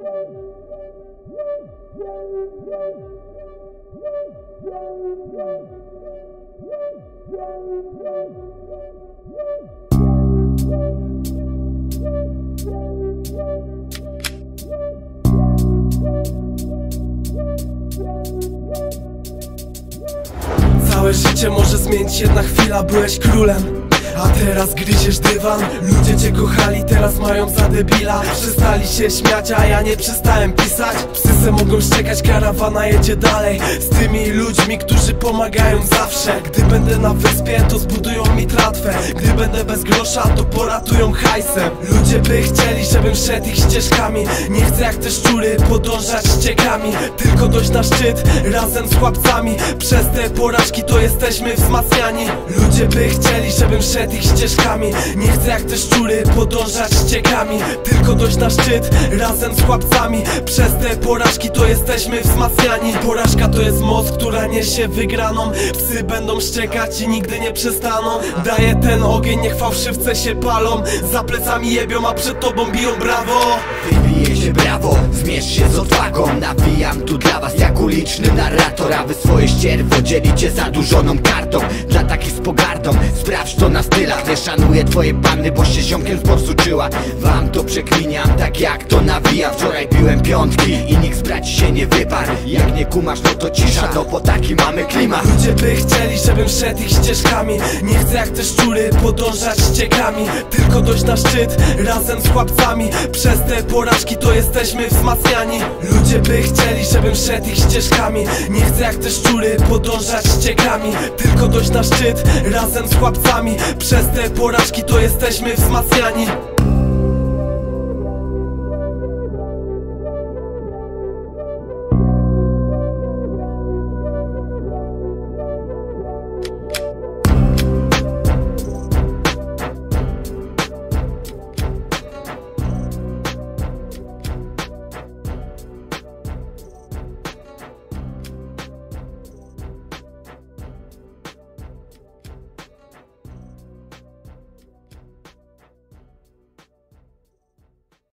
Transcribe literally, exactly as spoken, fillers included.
Całe życie może zmienić jedna chwila, byłeś królem, a teraz gryziesz dywan. Ludzie cię kochali, teraz mają za debila. Przestali się śmiać, a ja nie przestałem pisać. Psy se mogą szczekać, karawana jedzie dalej z tymi ludźmi, którzy pomagają zawsze. Gdy będę na wyspie, to zbudują mi tratwę. Gdy będę bez grosza, to poratują hajsem. Ludzie by chcieli, żebym szedł ich ścieżkami. Nie chcę jak te szczury podążać ściekami, tylko dojść na szczyt razem z chłopcami. Przez te porażki to jesteśmy wzmacniani. Ludzie by chcieli, żebym szedł ich ścieżkami. Nie chcę jak te szczury podążać ściekami, tylko dojść na szczyt razem z chłopcami. Przez te porażki to jesteśmy wzmacniani. Porażka to jest moc, która niesie wygraną. Psy będą szczekać i nigdy nie przestaną. Daję ten ogień, niech fałszywce się palą. Za plecami jebią, a przed tobą biją brawo. Wybije się brawo, zmierz się z odwagą. Nawijam tu dla was jak uliczny narrator, a wy swoje ścierwo dzielicie zadłużoną kartą. Dla takich z pogardą, sprawdź to na stylach. Nie szanuję twoje panny, bo się ziomkiem sporsuczyła. Wam to przekminiam, tak jak to nawijam. Wczoraj piłem piątki i nikt z braci się nie wyparł. Jak nie kumasz, no to cisza, no bo taki mamy klimat. Ludzie by chcieli, żebym szedł ich ścieżkami. Nie chcę jak te szczury podążać ściekami, tylko dojść na szczyt razem z chłopcami. Przez te porażki to jesteśmy wzmacniani. Ludzie by chcieli, żebym szedł ich ścieżkami. Nie chcę jak te szczury podążać ściekami, tylko dojść na szczyt razem z chłopcami. Przez te porażki to jesteśmy wzmacniani.